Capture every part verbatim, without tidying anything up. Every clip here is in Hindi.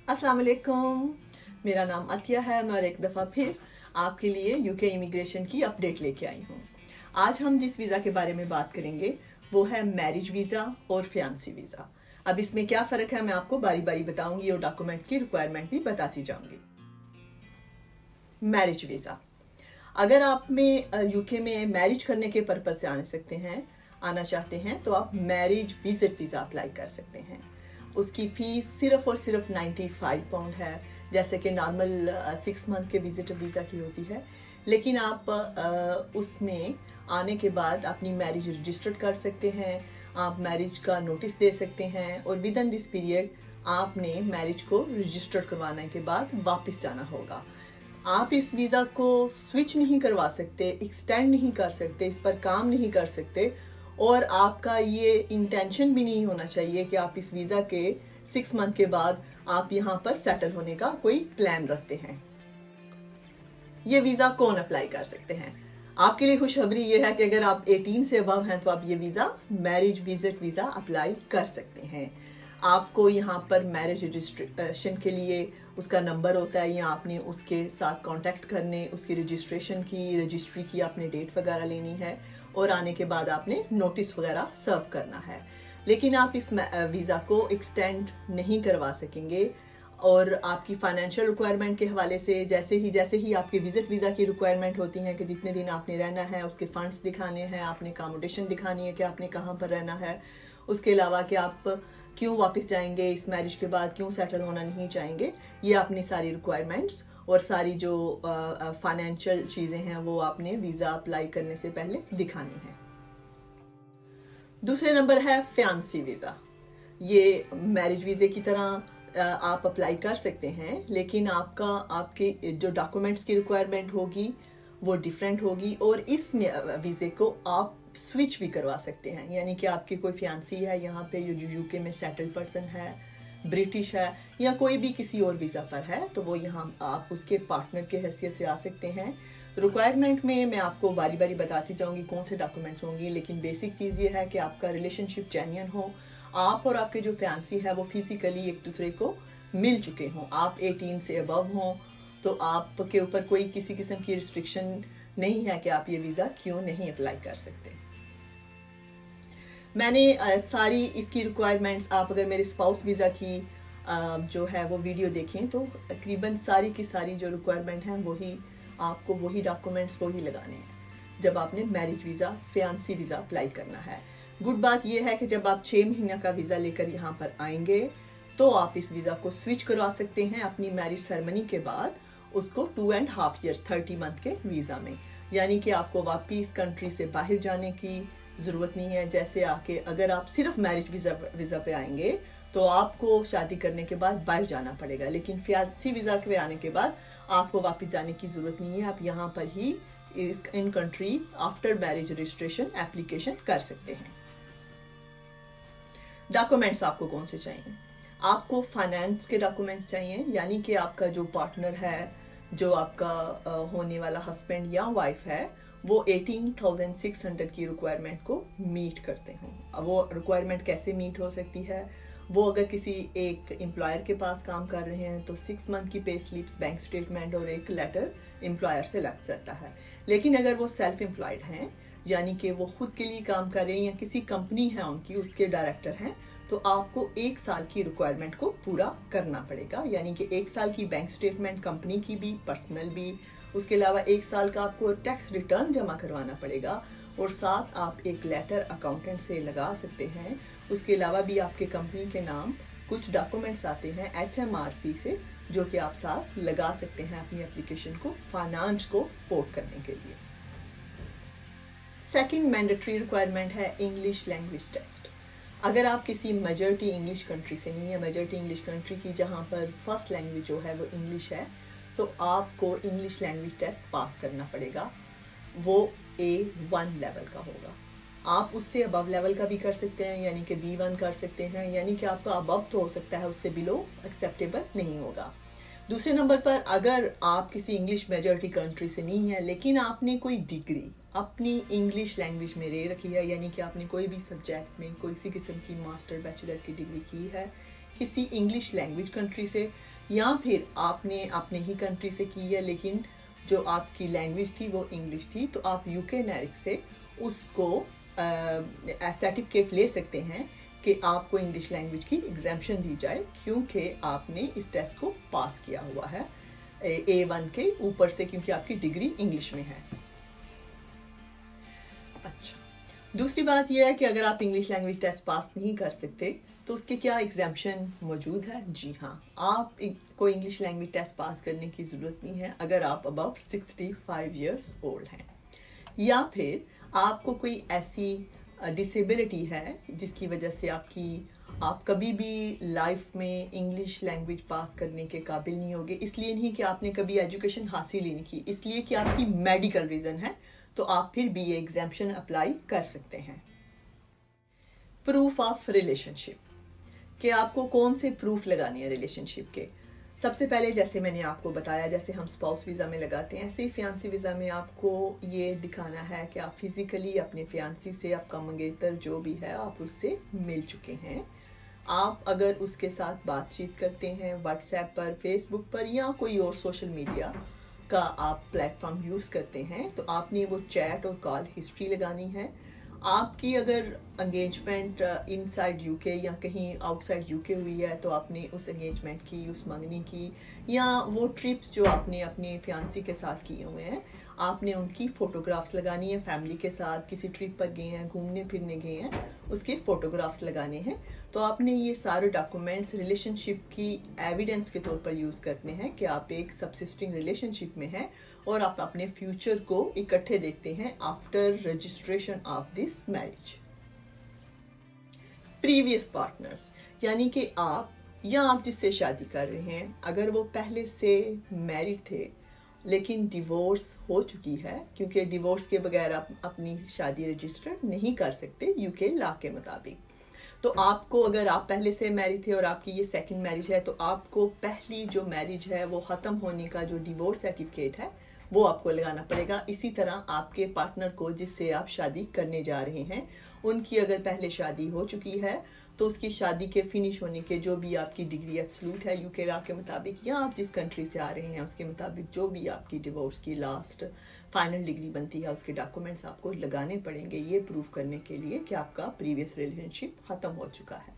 अस्सलाम वालेकुम, मेरा नाम अतिया है। मैं एक दफ़ा फिर आपके लिए यूके इमिग्रेशन की अपडेट लेके आई हूँ। आज हम जिस वीज़ा के बारे में बात करेंगे वो है मैरिज वीज़ा और फियांसी वीज़ा। अब इसमें क्या फ़र्क है मैं आपको बारी बारी बताऊंगी और डॉक्यूमेंट्स की रिक्वायरमेंट भी बताती जाऊंगी। मैरिज वीज़ा, अगर आप में यूके में मैरिज करने के पर्पज से आने सकते हैं आना चाहते हैं तो आप मैरिज विजिट वीज़ा अप्लाई कर सकते हैं। उसकी फीस सिर्फ और सिर्फ पचानवे पाउंड है, जैसे कि नॉर्मल सिक्स मंथ के विजिटर वीज़ा की होती है। लेकिन आप आ, उसमें आने के बाद अपनी मैरिज रजिस्टर्ड कर सकते हैं, आप मैरिज का नोटिस दे सकते हैं और विद इन दिस पीरियड आपने मैरिज को रजिस्टर्ड करवाने के बाद वापस जाना होगा। आप इस वीज़ा को स्विच नहीं करवा सकते, एक्सटेंड नहीं कर सकते, इस पर काम नहीं कर सकते और आपका ये इंटेंशन भी नहीं होना चाहिए कि आप इस वीज़ा के सिक्स मंथ के बाद आप यहाँ पर सेटल होने का कोई प्लान रखते हैं। ये वीज़ा कौन अप्लाई कर सकते हैं? आपके लिए खुशखबरी ये है कि अगर आप अठारह से अबव हैं तो आप ये visa marriage visit visa apply कर सकते हैं। आपको यहाँ पर मैरिज रजिस्ट्रेशन के लिए उसका नंबर होता है या आपने उसके साथ कांटेक्ट करने, उसकी रजिस्ट्रेशन की रजिस्ट्री की आपने डेट वगैरह लेनी है और आने के बाद आपने नोटिस वगैरह सर्व करना है। लेकिन आप इस वीज़ा को एक्सटेंड नहीं करवा सकेंगे और आपकी फाइनेंशियल रिक्वायरमेंट के हवाले से जैसे ही जैसे ही आपकी विजिट वीज़ा की रिक्वायरमेंट होती है कि जितने दिन आपने रहना है उसके फंड्स दिखाने हैं, आपने अकोमोडेशन दिखानी है कि आपने कहाँ पर रहना है, उसके अलावा कि आप क्यों वापस जाएंगे इस मैरिज के बाद, क्यों सेटल होना नहीं चाहेंगे, ये अपनी सारी रिक्वायरमेंट्स और सारी जो फाइनेंशियल चीज़ें हैं वो आपने वीज़ा अप्लाई करने से पहले दिखानी है। दूसरे नंबर है फियांसी वीज़ा। ये मैरिज वीज़े की तरह आप अप्लाई कर सकते हैं, लेकिन आपका आपके जो डॉक्यूमेंट्स की रिक्वायरमेंट होगी वो डिफरेंट होगी और इस वीज़े को आप स्विच भी करवा सकते हैं। यानी कि आपकी कोई फियांसी है यहाँ पे जो यूके में सेटल पर्सन है, ब्रिटिश है या कोई भी किसी और वीज़ा पर है तो वो यहाँ आप उसके पार्टनर के हैसियत से आ सकते हैं। रिक्वायरमेंट में मैं आपको बारी बारी बताती जाऊंगी कौन से डॉक्यूमेंट्स होंगे, लेकिन बेसिक चीज़ ये है कि आपका रिलेशनशिप जेन्युइन हो, आप और आपके जो फियांसी है वो फिजिकली एक दूसरे को मिल चुके हों, आप अठारह से अबव हों, तो आपके ऊपर कोई किसी किस्म की रिस्ट्रिक्शन नहीं है कि आप ये वीज़ा क्यों नहीं अप्लाई कर सकते। मैंने आ, सारी इसकी रिक्वायरमेंट्स, आप अगर मेरे स्पाउस वीज़ा की आ, जो है वो वीडियो देखें तो तकरीबन सारी की सारी जो रिक्वायरमेंट है वही आपको वही डॉक्यूमेंट्स वही लगाने हैं जब आपने marriage visa fiance visa apply करना है। गुड बात यह है कि जब आप छः महीने का वीज़ा लेकर यहाँ पर आएंगे तो आप इस वीज़ा को स्विच करवा सकते हैं अपनी मैरिज सेरेमनी के बाद उसको two and half years thirty month के वीज़ा में। यानी कि आपको वापिस कंट्री से बाहर जाने की ज़रूरत नहीं है। जैसे आके अगर आप सिर्फ मैरिज वीज़ा वीज़ा पे आएंगे तो आपको शादी करने के बाद बाहर जाना पड़ेगा, लेकिन फियांसी वीज़ा पे आने के बाद आपको वापस जाने की ज़रूरत नहीं है। आप यहाँ पर ही इस in country after marriage registration application कर सकते हैं। डॉक्यूमेंट्स आपको कौन से चाहिए? आपको फाइनेंस के डॉक्यूमेंट्स चाहिए, यानी कि आपका जो पार्टनर है, जो आपका होने वाला हस्बैंड या वाइफ है, वो अठारह हज़ार छह सौ की रिक्वायरमेंट को मीट करते हों। अब वो रिक्वायरमेंट कैसे मीट हो सकती है? वो अगर किसी एक एम्प्लॉयर के पास काम कर रहे हैं तो सिक्स मंथ की पे स्लिप्स, बैंक स्टेटमेंट और एक लेटर एम्प्लॉयर से लग सकता है। लेकिन अगर वो सेल्फ एम्प्लॉयड हैं, यानी कि वो खुद के लिए काम कर रहे हैं या किसी कंपनी है उनकी, उसके डायरेक्टर हैं, तो आपको एक साल की रिक्वायरमेंट को पूरा करना पड़ेगा। यानी कि एक साल की बैंक स्टेटमेंट कंपनी की भी, पर्सनल भी, उसके अलावा एक साल का आपको टैक्स रिटर्न जमा करवाना पड़ेगा और साथ आप एक लेटर अकाउंटेंट से लगा सकते हैं। उसके अलावा भी आपके कंपनी के नाम कुछ डॉक्यूमेंट्स आते हैं एच एम आर सी से, जो कि आप साथ लगा सकते हैं अपनी एप्लीकेशन को फाइनेंस को सपोर्ट करने के लिए। सेकंड मैंडेटरी रिक्वायरमेंट है इंग्लिश लैंग्वेज टेस्ट। अगर आप किसी मेजॉरिटी इंग्लिश कंट्री से नहीं है, मेजॉरिटी इंग्लिश कंट्री की जहाँ पर फर्स्ट लैंग्वेज जो है वो इंग्लिश है, तो आपको इंग्लिश लैंग्वेज टेस्ट पास करना पड़ेगा। वो ए वन लेवल का होगा। आप उससे अबव लेवल का भी कर सकते हैं, यानी कि बी वन कर सकते हैं, यानी कि आपका अबव तो हो सकता है, उससे बिलो एक्सेप्टेबल नहीं होगा। दूसरे नंबर पर अगर आप किसी इंग्लिश मेजॉरिटी कंट्री से नहीं है लेकिन आपने कोई डिग्री अपनी इंग्लिश लैंग्वेज में ले रखी है, यानी कि आपने कोई भी सब्जेक्ट में कोई सी किस्म की मास्टर बैचलर की डिग्री की है किसी इंग्लिश लैंग्वेज कंट्री से, या फिर आपने अपने ही कंट्री से की है लेकिन जो आपकी लैंग्वेज थी वो इंग्लिश थी, तो आप यूके नैरिक से उसको सर्टिफिकेट ले सकते हैं कि आपको इंग्लिश लैंग्वेज की एग्जाम्पशन दी जाए, क्योंकि आपने इस टेस्ट को पास किया हुआ है ए वन के ऊपर से, क्योंकि आपकी डिग्री इंग्लिश में है। अच्छा, दूसरी बात यह है कि अगर आप इंग्लिश लैंग्वेज टेस्ट पास नहीं कर सकते तो उसके क्या एग्जाम्पशन मौजूद है? जी हाँ, आप को इंग्लिश लैंग्वेज टेस्ट पास करने की ज़रूरत नहीं है अगर आप about sixty five years old हैं, या फिर आपको कोई ऐसी डिसेबिलिटी है जिसकी वजह से आपकी आप कभी भी लाइफ में इंग्लिश लैंग्वेज पास करने के काबिल नहीं होगे। इसलिए नहीं कि आपने कभी एजुकेशन हासिल ही नहीं की, इसलिए कि आपकी मेडिकल रीज़न है, तो आप फिर भी ये एग्जाम्पशन अप्लाई कर सकते हैं। प्रूफ ऑफ रिलेशनशिप, कि आपको कौन से प्रूफ लगाने हैं रिलेशनशिप के। सबसे पहले जैसे मैंने आपको बताया, जैसे हम स्पाउस वीज़ा में लगाते हैं, ऐसे ही फियांसी वीज़ा में आपको ये दिखाना है कि आप फिजिकली अपने फियांसी से, आपका मंगेतर जो भी है, आप उससे मिल चुके हैं। आप अगर उसके साथ बातचीत करते हैं व्हाट्सएप पर, फेसबुक पर, या कोई और सोशल मीडिया का आप प्लेटफॉर्म यूज़ करते हैं, तो आपने वो चैट और कॉल हिस्ट्री लगानी है। आपकी अगर एंगेजमेंट इनसाइड यूके या कहीं आउटसाइड यूके हुई है, तो आपने उस एंगेजमेंट की, उस मंगनी की, या वो ट्रिप्स जो आपने अपने फियांसी के साथ किए हुए हैं, आपने उनकी फ़ोटोग्राफ्स लगानी है। फैमिली के साथ किसी ट्रिप पर गए हैं, घूमने फिरने गए हैं, उसके फ़ोटोग्राफ्स लगाने हैं। तो आपने ये सारे डॉक्यूमेंट्स रिलेशनशिप की एविडेंस के तौर पर यूज़ करने हैं कि आप एक सबसिस्टिंग रिलेशनशिप में हैं और आप अपने फ्यूचर को इकट्ठे देखते हैं after registration of this marriage. Previous partners, यानी कि आप या आप जिससे शादी कर रहे हैं, अगर वो पहले से मैरिड थे लेकिन डिवोर्स हो चुकी है, क्योंकि डिवोर्स के बगैर आप अपनी शादी रजिस्टर नहीं कर सकते यूके लॉ के मुताबिक। तो आपको, अगर आप पहले से मैरिड थे और आपकी ये सेकंड मैरिज है, तो आपको पहली जो मैरिज है वो ख़त्म होने का जो डिवोर्स सर्टिफिकेट है वो आपको लगाना पड़ेगा। इसी तरह आपके पार्टनर को जिससे आप शादी करने जा रहे हैं, उनकी अगर पहले शादी हो चुकी है तो उसकी शादी के फिनिश होने के जो भी आपकी डिग्री एब्सोल्यूट है यूके लॉ के मुताबिक, या आप जिस कंट्री से आ रहे हैं उसके मुताबिक जो भी आपकी डिवोर्स की लास्ट फाइनल डिग्री बनती है, उसके डॉक्यूमेंट्स आपको लगाने पड़ेंगे, ये प्रूफ करने के लिए कि आपका प्रीवियस रिलेशनशिप ख़त्म हो चुका है।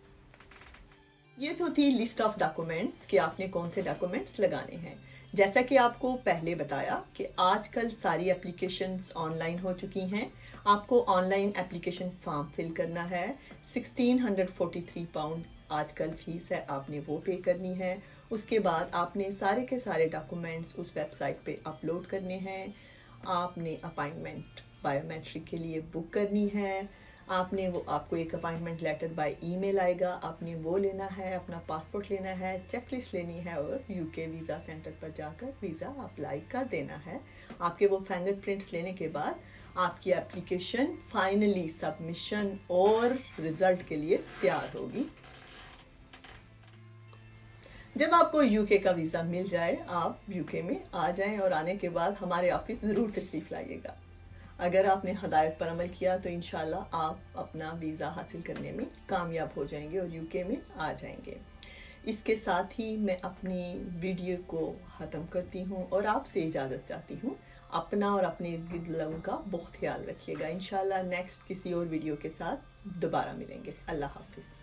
ये तो थी लिस्ट ऑफ डॉक्यूमेंट्स कि आपने कौन से डॉक्यूमेंट्स लगाने हैं। जैसा कि आपको पहले बताया कि आजकल सारी एप्लीकेशंस ऑनलाइन हो चुकी हैं। आपको ऑनलाइन एप्लीकेशन फॉर्म फिल करना है। Sixteen hundred forty three pound आजकल फीस है, आपने वो पे करनी है। उसके बाद आपने सारे के सारे डॉक्यूमेंट्स उस वेबसाइट पे अपलोड करने हैं। आपने अपॉइंटमेंट बायोमेट्रिक के लिए बुक करनी है। आपने वो आपको एक अपॉइंटमेंट लेटर बाय ईमेल आएगा, आपने वो लेना है, अपना पासपोर्ट लेना है, चेकलिस्ट लेनी है और यूके वीज़ा सेंटर पर जाकर वीज़ा अप्लाई कर देना है। आपके वो फिंगरप्रिंट्स लेने के बाद आपकी एप्लीकेशन फाइनली सबमिशन और रिजल्ट के लिए तैयार होगी। जब आपको यूके का वीज़ा मिल जाए, आप यूके में आ जाएं और आने के बाद हमारे ऑफिस ज़रूर तशरीफ़ लाइएगा। अगर आपने हदायत पर अमल किया तो इंशाल्लाह आप अपना वीज़ा हासिल करने में कामयाब हो जाएंगे और यूके में आ जाएंगे। इसके साथ ही मैं अपनी वीडियो को ख़त्म करती हूँ और आपसे इजाज़त चाहती हूँ। अपना और अपने इर्द-गिर्द लोगों का बहुत ख्याल रखिएगा। इंशाल्लाह नेक्स्ट किसी और वीडियो के साथ दोबारा मिलेंगे। अल्लाह हाफिज़।